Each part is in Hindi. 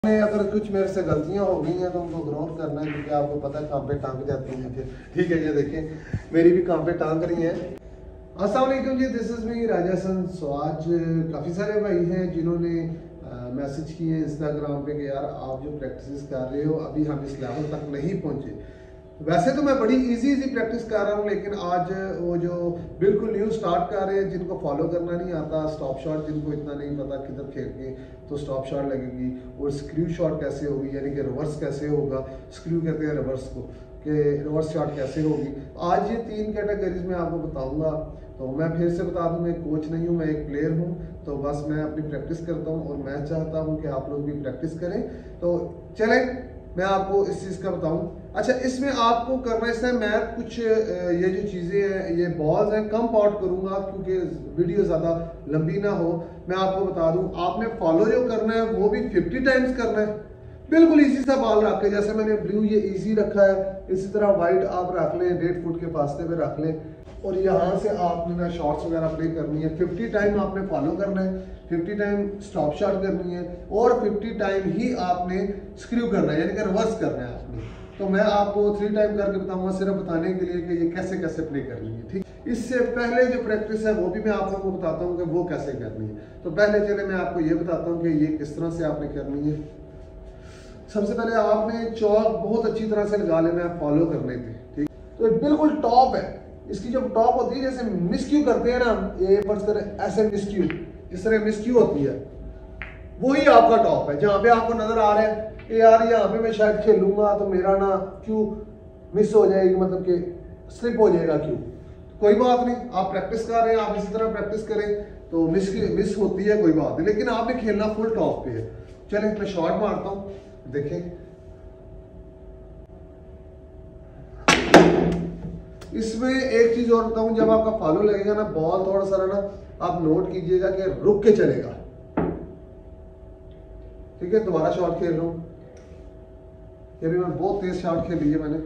अगर कुछ मेरे से गलतियां हो गई हैं तो उनको ग्रोथ करना है, क्योंकि आपको पता है कहाँ पे टांग जाती हैं फिर। ठीक है, ये देखें मेरी भी कहाँ पे टांग रही है। अस्सलाम वालेकुम जी, दिस इज़ मी राजा सन। सो आज काफ़ी सारे भाई हैं जिन्होंने मैसेज किए इंस्टाग्राम पे कि यार आप जो प्रैक्टिस कर रहे हो अभी हम इस लेवल तक नहीं पहुँचे। वैसे तो मैं बड़ी इजी प्रैक्टिस कर रहा हूँ, लेकिन आज वो जो बिल्कुल न्यू स्टार्ट कर रहे हैं, जिनको फॉलो करना नहीं आता, स्टॉप शॉट जिनको इतना नहीं पता किधर खेल के तो स्टॉप शॉट लगेगी और स्क्रू शॉट कैसे होगी, यानी कि रिवर्स कैसे होगा, स्क्रू कहते हैं रिवर्स को, कि रिवर्स शॉट कैसे होगी। आज ये 3 कैटेगरीज में आपको बताऊँगा। तो मैं फिर से बता दूँ, मैं कोच नहीं हूँ, मैं एक प्लेयर हूँ। तो बस मैं अपनी प्रैक्टिस करता हूँ और मैं चाहता हूँ कि आप लोग भी प्रैक्टिस करें। तो चलें मैं आपको इस चीज़ का बताऊं। अच्छा, इसमें आपको करना है, इसमें मैं कुछ ये जो चीज़ें हैं, ये बॉल्स हैं, कम आउट करूंगा क्योंकि वीडियो ज़्यादा लंबी ना हो। मैं आपको बता दूं, आपने फॉलो जो करना है वो भी 50 टाइम्स करना है। बिल्कुल इजी सा बॉल रख के, जैसे मैंने ब्लू ये इजी रखा है, इसी तरह वाइट आप रख लें, 1.5 फुट के फासले पे रख लें और यहाँ से आपने ना शॉट्स वगैरह प्ले करनी है। 50 टाइम आपने फॉलो करना है, 50 टाइम स्टॉप शॉट करनी है और 50 टाइम ही आपने स्क्रू करना है, यानी कि रिवर्स करना है आपने। तो मैं आपको 3 टाइम करके बताऊंगा, सिर्फ बताने के लिए कि ये कैसे कैसे प्ले करनी है। ठीक, इससे पहले जो प्रैक्टिस है वो भी मैं आप लोगों को बताता हूँ कि वो कैसे करनी है। तो पहले चले मैं आपको ये बताता हूँ कि ये किस तरह से आपने करनी है। सबसे पहले आपने चौक बहुत अच्छी तरह से लगा लेना है फॉलो करने पे। ठीक, तो बिल्कुल टॉप है इसकी, जो टॉप होती है, जैसे मिसक्यू करते हैं ना, ये फर्ज करें ऐसे मिसक्यू, जिस तरह मिसक्यू होती है वही आपका टॉप है, जहाँ पे आपको नजर आ रहा है कि यार यहाँ पे मैं शायद खेलूंगा तो मेरा ना क्यू मिस हो जाएगी, मतलब कि स्लिप हो जाएगा क्यू। कोई बात नहीं, आप प्रैक्टिस कर रहे हैं, आप इसी तरह प्रैक्टिस करें तो मिस होती है, कोई बात नहीं, लेकिन आपने खेलना फुल टॉप पे है। चलें मैं शॉट मारता हूँ, देखें। इसमें एक चीज और बताऊं, जब आपका फॉलो लगेगा ना, बॉल थोड़ा सा ना आप नोट कीजिएगा कि रुक के चलेगा। ठीक है, दोबारा शॉट खेल रहा हूं, ये भी मैं बहुत तेज शॉट खेल ली है मैंने।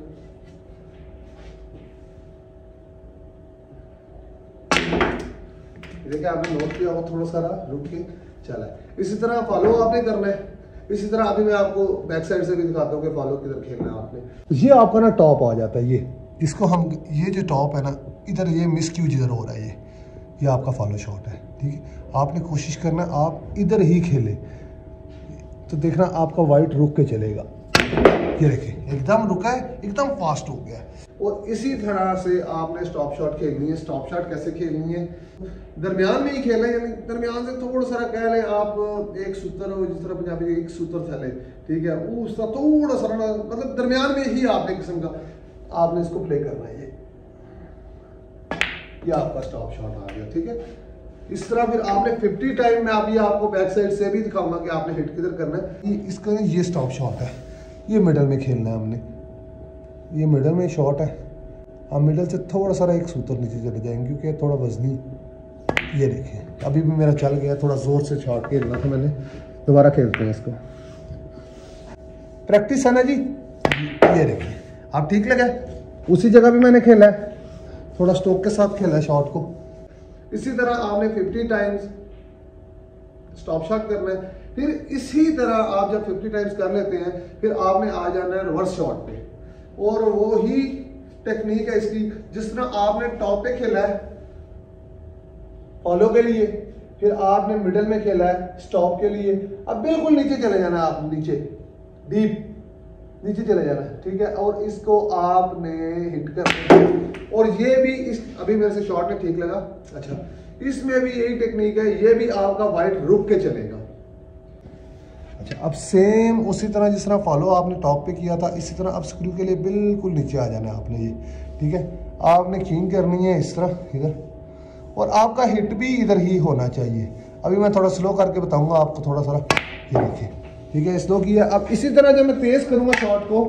देखिए आपने नोट किया, वो थोड़ा सा रुक के चला है। इसी तरह फॉलो आपने करना है। इसी तरह अभी मैं आपको बैक साइड से भी दिखाता हूँ कि फॉलो किधर खेलना है आपने। ये आपका ना टॉप आ जाता है, ये इसको हम, ये जो टॉप है ना इधर, ये मिसक्यू जिधर हो रहा है, ये आपका फॉलो शॉट है। ठीक है, आपने कोशिश करना आप इधर ही खेले, तो देखना आपका वाइट रुक के चलेगा। ये देखिए एकदम रुका है, एकदम फास्ट हो गया। और इसी तरह से आपने स्टॉप शॉट खेलनी है। स्टॉप शॉट कैसे खेलनी है, दरमियान में ही खेलना है, यानी दरमियान से थोड़ा सा कह लें आप एक सूत्र हो, जिस तरह पंजाबी एक सूत्र चले, ठीक है, उसका थोड़ा सा मतलब दरमियान में ही आपने किस्म का आपने इसको प्ले करना है। ये आपका स्टॉप शॉट आ गया। ठीक है, इस तरह फिर आपने 50 टाइम में, अभी आपको बैक साइड से भी दिखाऊंगा कि आपने हिट किधर करना है। इसका ये स्टॉप शॉट है, ये मिडल में खेलना है हमने, ये मिडल में शॉट है। अब मिडल से थोड़ा सा एक सूत्र नीचे चले जाएंगे क्योंकि थोड़ा वजनी। ये देखें अभी भी मेरा चल गया, थोड़ा जोर से शॉट खेलना था मैंने। दोबारा खेलते हैं इसको, प्रैक्टिस है ना जी। ये देखिए आप ठीक लगा, उसी जगह भी मैंने खेला है, थोड़ा स्ट्रोक के साथ खेला है शॉट को। इसी तरह आपने 50 टाइम्स स्टॉप शॉट करना है। फिर इसी तरह आप जब 50 टाइम्स कर लेते हैं, फिर आपने आ जाना है रिवर्स शॉट पे, और वो ही टेक्निक है इसकी, जिस तरह आपने टॉप पे खेला है फॉलो के लिए, फिर आपने मिडल में खेला है स्टॉप के लिए। अब बिल्कुल नीचे चले जाना है, आप नीचे डीप नीचे चले जाना है। ठीक है, और इसको आपने हिट करना है। और ये भी इस, अभी मेरे से शॉट में ठीक लगा। अच्छा, इसमें भी यही टेक्निक है, ये भी आपका वाइट रुक के चलेगा। अच्छा, अब सेम उसी तरह जिस तरह फॉलो आपने टॉप पे किया था, इसी तरह अब स्क्रू के लिए बिल्कुल नीचे आ जाना है आपने। ये ठीक है, आपने किंग करनी है इस तरह इधर, और आपका हिट भी इधर ही होना चाहिए। अभी मैं थोड़ा स्लो करके बताऊंगा आपको थोड़ा सा। ये देखिए, ठीक है, स्लो किया। अब इसी तरह जब मैं तेज करूंगा शॉट को,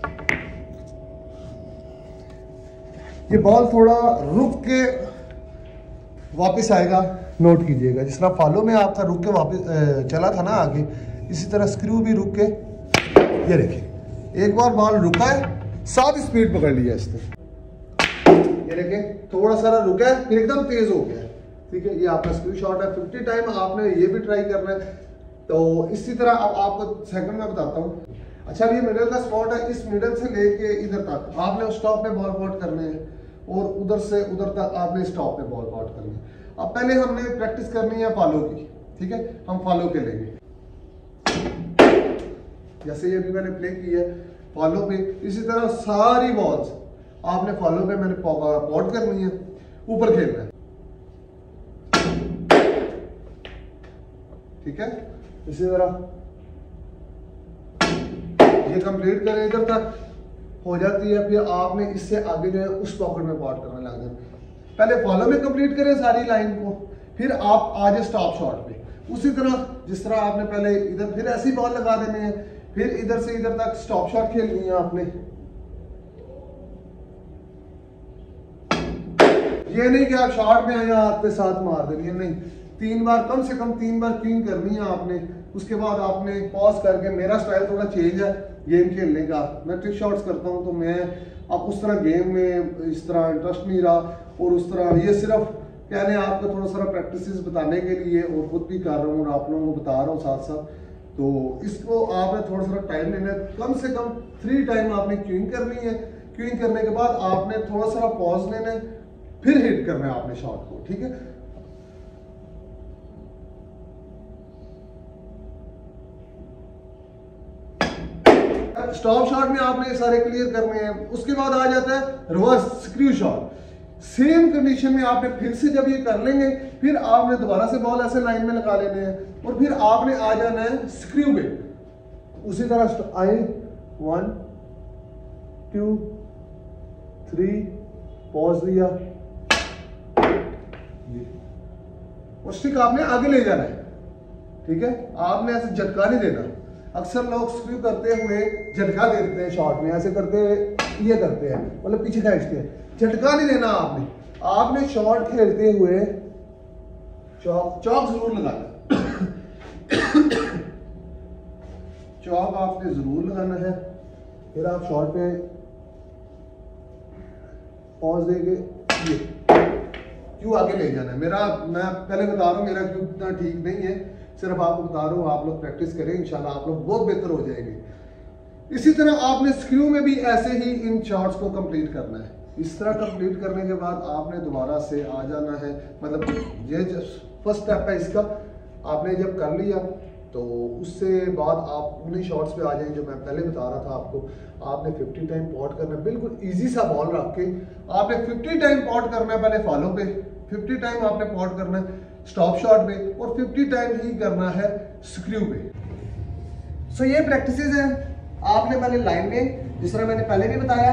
ये बॉल थोड़ा रुक के वापस आएगा, नोट कीजिएगा। जिस तरह फॉलो में आप था रुक के वापस चला था ना आगे, इसी तरह स्क्रू भी रुक के। ये देखिए एक बार बॉल रुका है, साथ स्पीड पकड़ लिया इसने। ये देखिए थोड़ा सा रुका है, फिर एकदम तेज हो गया। ठीक है, ये आपका स्क्रू शॉट है। 50 टाइम आपने ये भी ट्राई करना है। तो इसी तरह अब आपको सेकंड में बताता हूँ। अच्छा, अब ये मिडल का स्पॉट है, इस मिडल से लेके इधर तक आपने स्टॉप पे बॉल बॉट करने हैं और उधर से उधर तक आपने स्टॉप पे बॉल बॉट करनी है। अब पहले हमने प्रैक्टिस करनी है फॉलो की, ठीक है, हम फॉलो के लेंगे। जैसे ये भी मैंने प्ले की है फॉलो पे, इसी तरह सारी बॉल्स आपने फॉलो पे मैंने बॉट करनी है, ऊपर खेलना है, ठीक है। इसी तरह ये कंप्लीट करें, इधर तक हो जाती है, फिर आपने इससे आगे जो है उस पॉकेट में बॉट करने लग जाए। पहले फॉलो में कंप्लीट करें सारी लाइन को, फिर आप आ जाए स्टॉप शॉट पे। उसी तरह जिस तरह आपने पहले इधर फिर ऐसी बॉल लगा देनी है, फिर इधर से इधर तक स्टॉप शॉट खेलनी है आपने। ये नहीं कि आप शॉट में आए हाथ पे साथ मार देनी है, नहीं, 3 बार कम से कम 3 बार क्वीन करनी है आपने। उसके बाद आपने पॉज करके, मेरा स्टाइल थोड़ा चेंज है गेम खेलने का, मैं ट्रिक शॉट्स करता हूं, तो मैं अब उस तरह गेम में इस तरह इंटरेस्ट नहीं रहा, और उस तरह ये सिर्फ कहने आपको थोड़ा सा प्रैक्टिस बताने के लिए, और खुद भी कर रहा हूँ और आप लोगों को बता रहा हूँ साथ साथ। तो इसको आपने थोड़ा सा टाइम लेना है, कम से कम 3 टाइम आपने क्वीन करनी है। क्वीन करने के बाद आपने थोड़ा सा पॉज लेना है, फिर हिट करना है आपने शॉट को, ठीक है। स्टॉप शॉट में आपने सारे क्लियर करने हैं। उसके बाद आ जाता है reverse screw shot. Same condition में आपने फिर से जब ये कर लेंगे, फिर आपने दोबारा से बॉल ऐसे लाइन में लगा लेने हैं, और फिर आपने आ जाना है स्क्रू पे। उसी तरह आए 1 2 3 पॉज दिया, और स्टिक आपने आगे ले जाना है, ठीक है। आपने ऐसे झटका नहीं देना। अक्सर लोग स्क्रू करते हुए झटका दे देते हैं शॉट में, ऐसे करते हुए ये करते हैं, मतलब पीछे खींचते हैं। झटका नहीं देना आपने शॉट खेलते हुए चौक जरूर लगाना चौक आपने जरूर लगाना है। फिर आप शॉट पे पॉज देंगे, ये क्यों आगे ले जाना है। मैं पहले बता रहा हूँ, मेरा क्यों इतना ठीक नहीं है, सिर्फ आपको बता रहा हूँ। आप लोग प्रैक्टिस करें, इंशाल्लाह आप लोग बहुत बेहतर हो जाएंगे। इसी तरह आपने स्क्रू में भी ऐसे ही इन शॉट्स को कंप्लीट करना है। इस तरह कंप्लीट करने के बाद आपने दोबारा से आ जाना है, मतलब ये फर्स्ट स्टेप है इसका। आपने जब कर लिया तो उससे बाद आप उन्हीं शॉट्स पे आ जाएंगे जो मैं पहले बता रहा था आपको। आपने 50 टाइम पॉट करना है, बिल्कुल इजी सा बॉल रख के आपने 50 टाइम पॉट करना है। पहले फॉलो पे 50 टाइम आपने पॉट करना है, स्टॉप शॉट पे, और 50 टाइम ही करना है स्क्रू पे। सो ये प्रैक्टिसेस हैं। आपने पहले लाइन में, जिस तरह मैंने पहले भी बताया,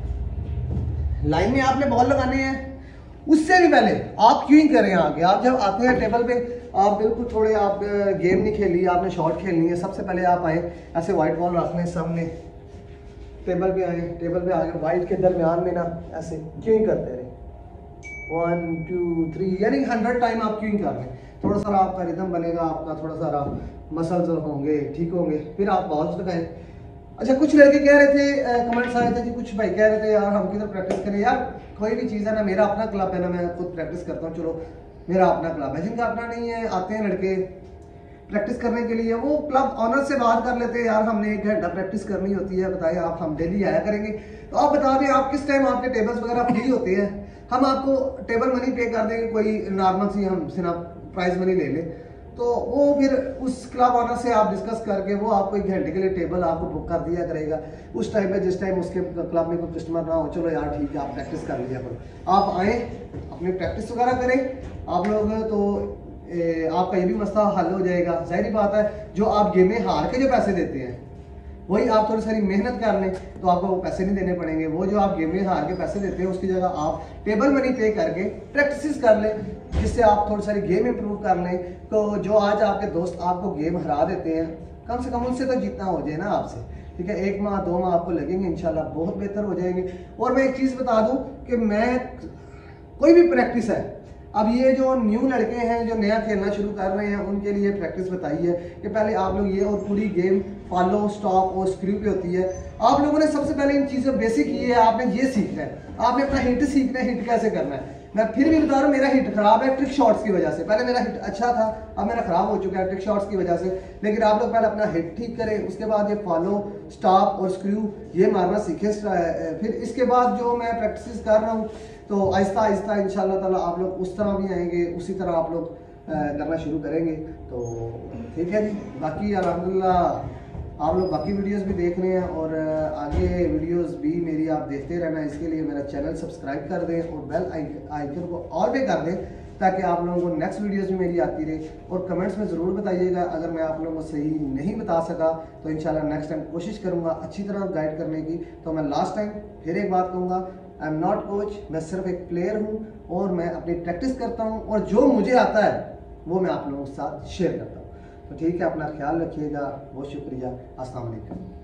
लाइन में आपने बॉल लगाने हैं। उससे भी पहले आप क्वीन करें आगे। आप जब आते हैं टेबल पे, आप बिल्कुल थोड़े आप गेम नहीं खेली, आपने शॉट खेलनी है। सबसे पहले आप आए, ऐसे व्हाइट बॉल रखने सामने, टेबल पे आए, टेबल पे आगे व्हाइट के दरमियान में ना ऐसे क्वीन करते रहे, 1 2 3, यानी 100 टाइम आप क्वीन कर लें। थोड़ा सा आपका रिदम बनेगा, आपका थोड़ा सा मसल्स होंगे, ठीक होंगे। फिर आप बॉल्स लगाएं। अच्छा, कुछ लड़के कह रहे थे, कमेंट्स आए थे जी, कुछ भाई कह रहे थे यार हम किधर प्रैक्टिस करें। यार कोई भी चीज़ है ना, मेरा अपना क्लब है ना, मैं खुद प्रैक्टिस करता हूँ, चलो मेरा अपना क्लब है। जिनका अपना नहीं है, आते हैं लड़के प्रैक्टिस करने के लिए, वो क्लब ऑनर से बात कर लेते हैं, यार हमने 1 घंटा प्रैक्टिस करनी होती है, बताइए आप, हम डेली आया करेंगे। तो आप बता दें आप किस टाइम आपके टेबल्स वगैरह फ्री होते हैं, हम आपको टेबल मनी पे कर देंगे, कोई नॉर्मल सी हम सिर्फ प्राइज मनी ले लें। तो वो फिर उस क्लब ऑनर से आप डिस्कस करके वो आपको 1 घंटे के लिए टेबल आपको बुक कर दिया करेगा उस टाइम पे, जिस टाइम उसके क्लब में कोई कस्टमर ना हो। चलो यार ठीक है, आप प्रैक्टिस कर लिया करो, आप आए अपनी प्रैक्टिस वगैरह करें आप लोग, तो आपका ये भी मसला हल हो जाएगा। जाहिर बात है, जो आप गेम में हार के जो पैसे देते हैं, वही आप थोड़ी सारी मेहनत कर लें तो आपको वो पैसे नहीं देने पड़ेंगे। वो जो आप गेम में हार के पैसे देते हैं, उसकी जगह आप टेबल मनी पे करके प्रैक्टिस कर लें, जिससे आप थोड़ी सारी गेम इंप्रूव कर लें। तो जो आज आपके दोस्त आपको गेम हरा देते हैं, कम से कम उनसे तो जीतना हो जाए ना आपसे, ठीक है। 1 माह 2 माह आपको लगेंगे, इंशाल्लाह बहुत बेहतर हो जाएंगे। और मैं एक चीज़ बता दूं कि मैं कोई भी प्रैक्टिस है, अब ये जो न्यू लड़के हैं जो नया खेलना शुरू कर रहे हैं, उनके लिए प्रैक्टिस बताई है कि पहले आप लोग ये, और पूरी गेम फॉलो, स्टॉप और स्क्रू पे होती है। आप लोगों ने सबसे पहले इन चीज़ों बेसिक ये है, आपने ये सीखना है, आपने अपना हिट सीखना है, हिट कैसे करना है। मैं फिर भी बता रहा हूँ, मेरा हिट खराब है ट्रिक शॉट्स की वजह से। पहले मेरा हिट अच्छा था, अब मेरा खराब हो चुका है ट्रिक शॉट्स की वजह से। लेकिन आप लोग पहले अपना हिट ठीक करें, उसके बाद ये फॉलो, स्टॉप और स्क्रू ये मारना सीखें। फिर इसके बाद जो मैं प्रैक्टिस कर रहा हूँ तो आहिस्ता आहिस्ता इंशाल्लाह ताला आप लोग उस तरह भी आएंगे, उसी तरह आप लोग करना शुरू करेंगे। तो ठीक है जी, बाकी अल्हम्दुलिल्लाह आप लोग बाकी वीडियोस भी देख रहे हैं और आगे वीडियोस भी मेरी आप देखते रहना। इसके लिए मेरा चैनल सब्सक्राइब कर दें और बेल आइकन को ऑल पे कर दें, ताकि आप लोगों को नेक्स्ट वीडियोस भी मेरी आती रहे। और कमेंट्स में ज़रूर बताइएगा अगर मैं आप लोगों को सही नहीं बता सका तो इंशाल्लाह नेक्स्ट टाइम कोशिश करूँगा अच्छी तरह गाइड करने की। तो मैं लास्ट टाइम फिर एक बात कहूँगा, आई एम नॉट कोच, मैं सिर्फ एक प्लेयर हूँ और मैं अपनी प्रैक्टिस करता हूँ और जो मुझे आता है वो मैं आप लोगों के साथ शेयर करता हूँ। तो ठीक है, अपना ख्याल रखिएगा, बहुत शुक्रिया, अस्सलाम वालेकुम।